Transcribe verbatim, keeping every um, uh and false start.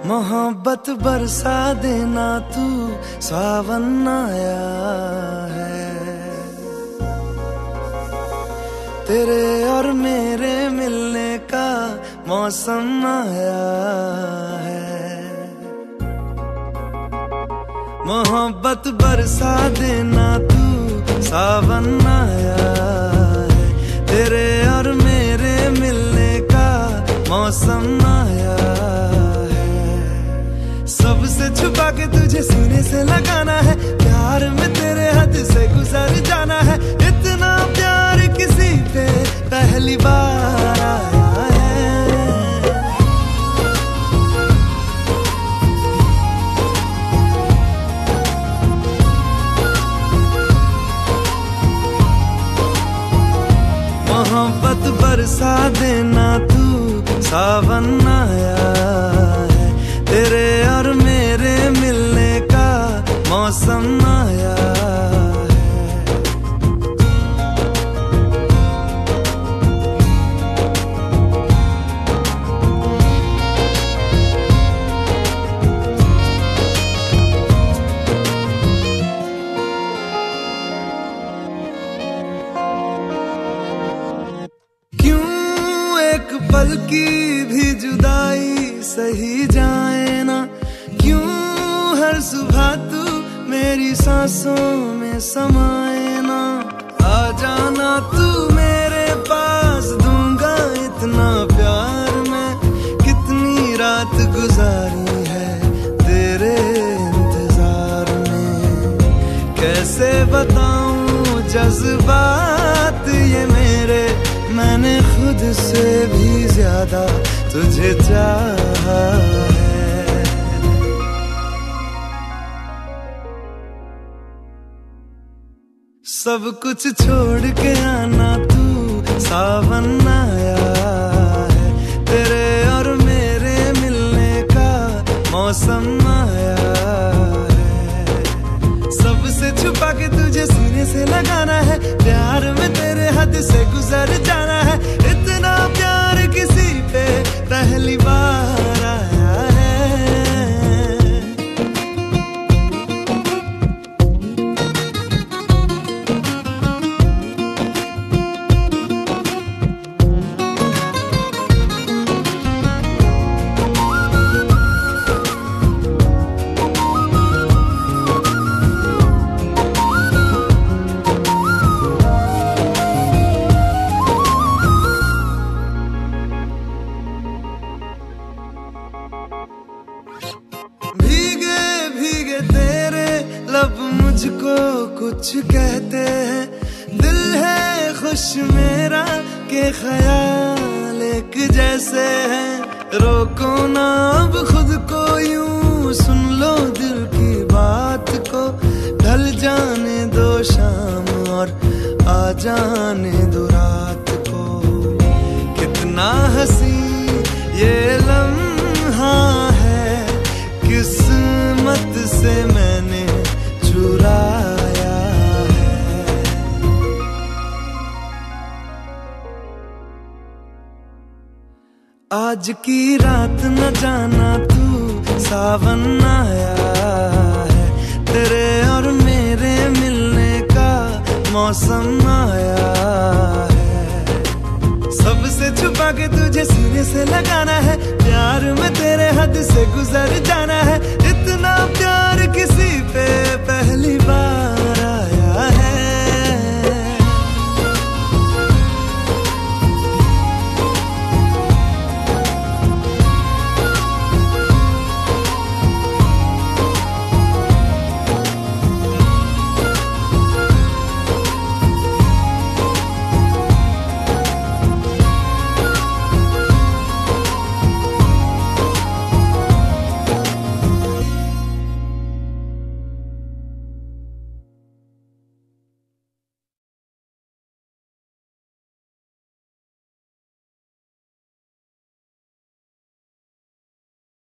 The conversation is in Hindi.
मोहब्बत बरसा देना तू, सावन आया है। तेरे और मेरे मिलने का मौसम आया है। मोहब्बत बरसा देना तू, सावन आया है। तेरे और मेरे मिलने का मौसम आया है। सबसे छुपा के तुझे सीने से लगाना है, प्यार में तेरे हद से गुजर जाना है। इतना प्यार किसी पे पहली बार आया है। मोहब्बत बरसा देना तू, सावन आया है। तेरे और मेरे मिलने का मौसम आया है। क्यों एक पल की भी जुदाई सही जाए ना, क्यों हर सुबह तू मेरी सांसों में समाए ना। आ जाना तू मेरे पास, दूंगा इतना प्यार मैं। कितनी रात गुजारी है तेरे इंतजार में, कैसे बताऊं जज्बात ये मेरे। मैंने खुद से भी ज्यादा तुझे चाहा है। सब कुछ छोड़ के आना तू, सावन आया है। तेरे और मेरे मिलने का मौसम आया है। सबसे छुपा के तुझे सीने से लगाना है, प्यार में तेरे हद से गुजर जाना है। इतना प्यार किसी पे पहली बार आया है। भीगे भीगे तेरे लब मुझको कुछ कहते हैं। दिल है खुश मेरा के ख्याल एक जैसे हैं। रोको ना अब खुद को यूं, सुन लो दिल की बात को। ढल जाने दो शाम और आ जाने दो रात को। कितना हंसी ये लम्हा है, किस्मत से मैंने चुराया है। आज की रात न जाना तू, सावन आया है। तेरे और मेरे मिलने का मौसम आया है। सबसे छुपा के तुझे सीने से लगाना है, प्यार में तेरे हद से गुजर जा